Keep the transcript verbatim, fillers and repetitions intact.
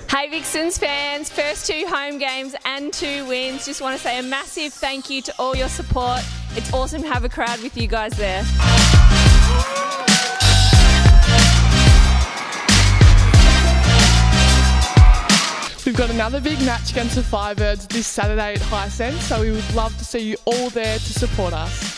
Hey Vixens fans, first two home games and two wins. Just want to say a massive thank you to all your support. It's awesome to have a crowd with you guys there. We've got another big match against the Firebirds this Saturday at Hisense, so we would love to see you all there to support us.